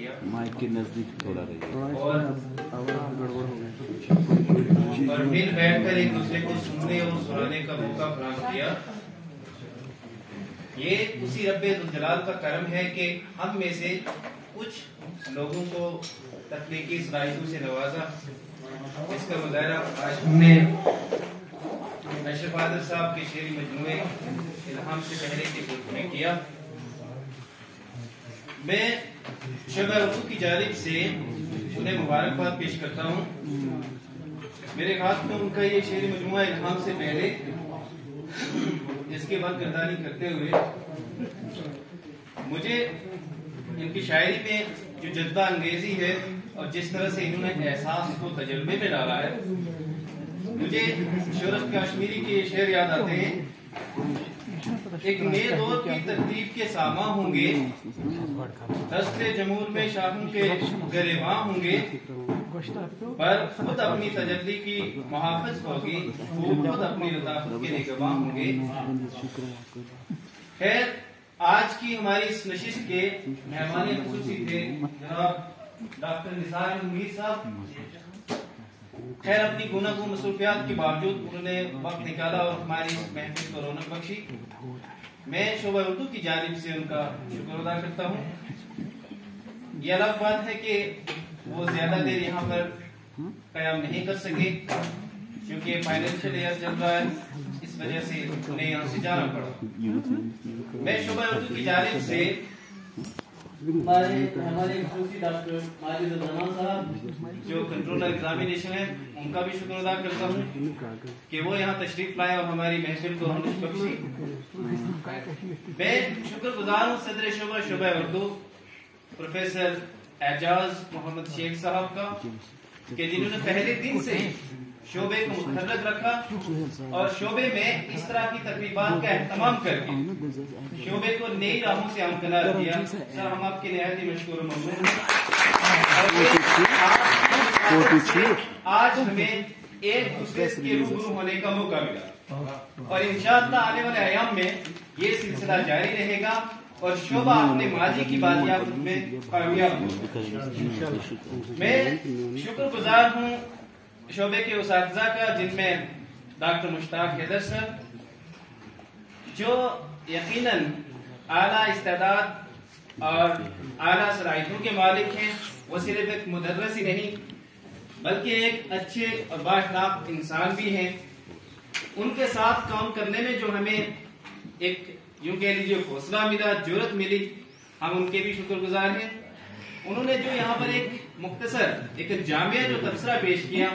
किया माइक के नजदीक थोड़ा रहिए और फिर बैठकर एक दूसरे को सुनने और सुनाने का मौका फराहम किया। ये उसी रब्बे जुल जलाल का करम है कि हम में से कुछ लोगों को तख्लीकी सलाहियतों से नवाजा। इसका मुजाहरा आज हमने अशरफ आदिल साहब के शेरी मजमूए इल्हाम से पहले के ग्रुप में किया। मैं शोबा उर्दू की जानिब से उन्हें मुबारकबाद पेश करता हूँ। मेरे हाथ में उनका ये शेरी मजमूआ इल्हाम से पहले इसके बाद गर्दानी करते हुए मुझे इनकी शायरी में जो जज्बा अंगेजी है और जिस तरह से इन्होंने एहसास को तजर्बे में डाला है, मुझे शोहरत कश्मीरी के शेर याद आते हैं। एक नए दौर की तरतीब के सामा होंगे, दस्ते जमूर में शाहों के गरेबां होंगे, पर खुद अपनी तजल्ली की मुहाफ़िज़ होगी, वो खुद अपनी लताफ़त के निगहबान होंगे। खैर, आज की हमारी इस नशिस्त के मेहमान खुसूसी थे जनाब डॉक्टर निसार मुनीर साहब। खैर, अपनी गुनागो मसरूफियात के बावजूद उन्होंने वक्त निकाला और हमारी इस महफिल को रौनक बख्शी। मैं शोबा उर्दू की जानिब से उनका शुक्र अदा करता हूँ। ये अलग बात है कि वो ज्यादा देर यहाँ पर कयाम नहीं कर सके क्योंकि फाइनेंशियल ईयर चल रहा है, इस वजह से उन्हें यहाँ से जाना पड़ा। मैं शोबा उर्दू की जानिब से हमारे खुसूसी डॉक्टर माजिद रहमान साहब जो कंट्रोलर एग्जामिनेशन है, उनका भी शुक्र अदा करता हूँ कि वो यहाँ तशरीफ लाए और हमारी महफिल को रौनक बख्शी। मैं शुक्रगुजार हूँ सदर शोबा उर्दू प्रोफेसर एजाज मोहम्मद शेख साहब का कि जिन्होंने पहले दिन से शोबे को मुखर्रज रखा और शोबे में इस तरह की तकरीबात का एहतमाम करके शोबे को नई राहों से हमकनार किया। सर, हम आपके निहायत ही मशकूर और ममनून हैं। आज हमें एक दूसरे के रूबरू होने का मौका मिला और इंशाअल्लाह आने वाले अयाम में ये सिलसिला जारी रहेगा और शोबा अपने माजी की बाजियाबत में कामयाब होगा। मैं शुक्रगुजार हूँ शोबे के उसातिज़ा का, जिनमें डॉक्टर मुश्ताक हैदर सर जो यकीनन आला इस्तेदाद और आला सलाहियतों के मालिक हैं। वो सिर्फ एक मुदर्रिस ही नहीं बल्कि एक अच्छे और बाअखलाक इंसान भी हैं। उनके साथ काम करने में जो हमें एक यूं कह लीजिए हौसला मिला, जुर्रत मिली, हम उनके भी शुक्रगुजार हैं। उन्होंने जो यहाँ पर एक मुख्तसर एक जामिया जो तबसरा पेश किया,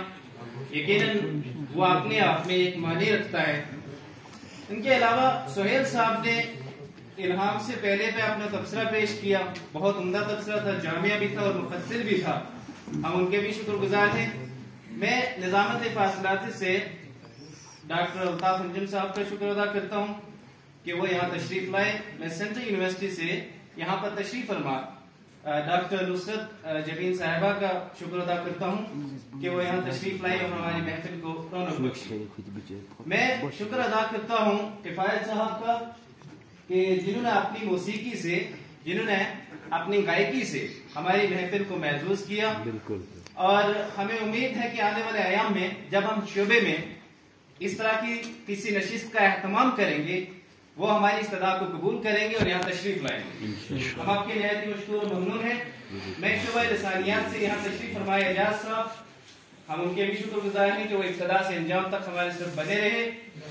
यकीनन वो अपने आप में एक मानी रखता है। इनके अलावा सुहेल साहब ने इल्हाम से पहले पे अपना तबसरा पेश किया, बहुत उम्दा तबसरा था, जामिया भी था और मुफस्सिल भी था। हम उनके भी शुक्रगुजार हैं। मैं निजामत फासिलात से डॉक्टर अल्ताफ अंजुम साहब का शुक्र अदा करता हूँ कि वो यहाँ तशरीफ लाए। मैं सेंट्रल यूनिवर्सिटी से यहाँ पर तशरीफ फरमा डॉक्टर नुसरत जबीन साहिबा का शुक्र अदा करता हूँ कि वो यहाँ तशरीफ लाई और हमारी महफिल को रौनक बख्शी। मैं शुक्र अदा करता हूँ किफायत साहब का कि जिन्होंने अपनी मौसीकी से, जिन्होंने अपनी गायकी से हमारी महफिल को महसूस किया। बिल्कुल। और हमें उम्मीद है कि आने वाले अयाम में जब हम शोबे में इस तरह की किसी नशिस्त का एहतमाम करेंगे, वो हमारी इस्तदा को कबूल करेंगे और यहाँ तशरीफ लाएंगे। हम आपके निहायत ही मशकूर और ममनून हैं। मैं शोबा लिसानियात से यहाँ तशरीफ फरमाए एजाज साहब, हम उनके भी शुक्रगुजार हैं कि वो इब्तदा से अंजाम तक हमारे साथ बने रहे।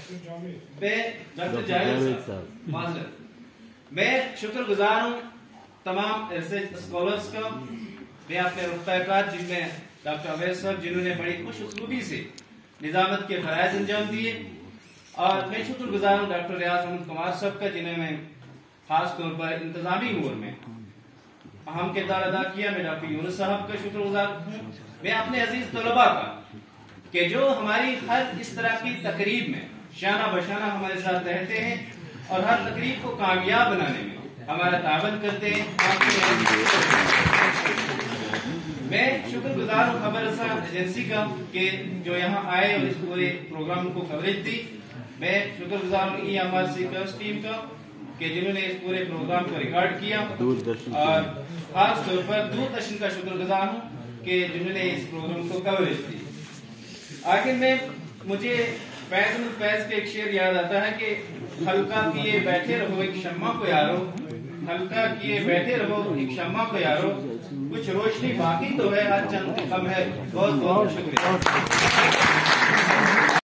डॉक्टर जावेद साहब, मैं शुक्रगुजार हूँ तमाम ऐसे स्कॉलर्स का। मैं अपने रुफ़ाक़ात जिनमें डॉक्टर अवैध साहब जिन्होंने बड़ी खुश उसलूबी से निजामत के फराइज अंजाम दिए, और मैं शुक्रगुजार हूँ डॉक्टर रियाज अहमद कुमार साहब का जिन्होंने खास तौर पर इंतजामी उमूर में अहम किरदार अदा किया। मैं डॉक्टर यूनुस साहब का शुक्रगुजार हूँ। मैं अपने अजीज तलबा का कि जो हमारी हर इस तरह की तकरीब में शाना बशाना हमारे साथ रहते हैं और हर तकरीब को कामयाब बनाने में हमारा तावन करते हैं। मैं शुक्रगुजार हूँ खबर एजेंसी का कि जो यहाँ आए और इस पूरे प्रोग्राम को कवरेज दी। मैं शुक्रगुजार हूँ EMRC टीम का کہ جنہوں نے اس پورے پروگرام کو ریکارڈ کیا، اور خاص طور پر دوردرشن کا شکر گزار ہوں کہ جنہوں نے اس پروگرام کو کوریج دی۔ آخر میں مجھے فیض الفیض کے ایک شعر یاد آتا ہے کہ ہلکا کیے بیٹھے رہو ایک شمع کو یارو، ہلکا کیے بیٹھے رہو ایک شمع کو یارو، کچھ روشنی باقی تو ہے آج چند کم ہے۔ بہت بہت شکریہ۔